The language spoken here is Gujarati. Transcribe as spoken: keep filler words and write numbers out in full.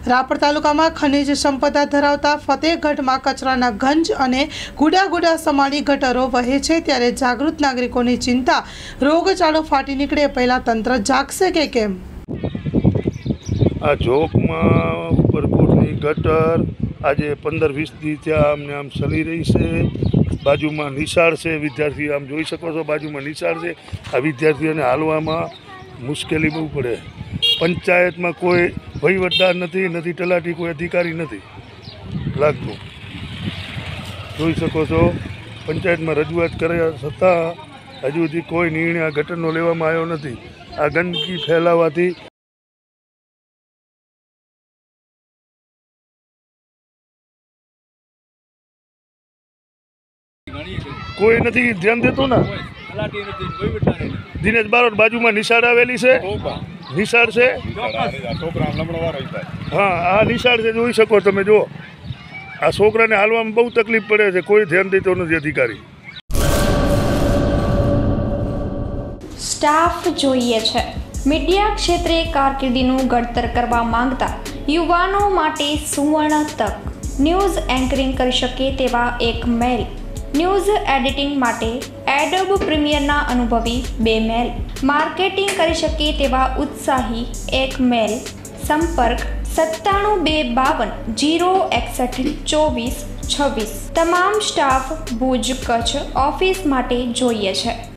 રાપર તાલુકામાં ખનિજ સંપદા ધરાવતા ફતેહગઢમાં કચરાના ગંજ અને ગુડા ગુડા સમાડી ગટરો વહે છે, ત્યારે જાગૃત નાગરિકોની ચિંતા રોગચાળો ફાટી નીકળે પહેલા તંત્ર જાગશે કે કેમ? આ જોકમાં ઉપરકોટની ગટર આજે પંદર વીસ દી ત્યાં આમને આમ ચલી રહી છે. બાજુમાં નિશાળ છે, વિદ્યાર્થી આમ જોઈ શકો છો, બાજુમાં નિશાળ છે. આ વિદ્યાર્થીઓને હાલવામાં મુશ્કેલી બહુ પડે. પંચાયતમાં કોઈ વહીવટદાર નથી, નથી તલાટી, કોઈ અધિકારી નથી લાગતું. જોઈ શકો છો, પંચાયતમાં રજૂઆત કર્યા છતાં હજુ સુધી કોઈ નિર્ણય આ ગટરનો લેવામાં આવ્યો નથી. આ ગંદકી ફેલાવાથી કોઈ નથી ધ્યાન દેતું ને. દિનેશ બારોટ બાજુમાં નિશાળ આવેલી છે, નિશાળ છે. હા, આ નિશાળ છે, જોઈ શકો તમે. જો આ છોકરાને હાલવામાં બહુ તકલીફ પડે છે, કોઈ ધ્યાન દેતો નથી અધિકારી. સ્ટાફ જોઈએ છે. મીડિયા ક્ષેત્રે કારકિર્દીનું ઘડતર કરવા માંગતા યુવાનો માટે સુવર્ણ તક. ન્યૂઝ એન્કરિંગ કરી શકે તેવા એક મેલ, ન્યૂઝ એડિટિંગ માટે એડોબ પ્રીમિયરના અનુભવી બે મેલ, માર્કેટિંગ કરી શકે તેવા ઉત્સાહી એક મેલ. સંપર્ક સત્તાણું બે બાવન જીરો એકસઠ ચોવીસ છવ્વીસ. તમામ સ્ટાફ ભુજ કચ્છ ઓફિસ માટે જોઈએ છે.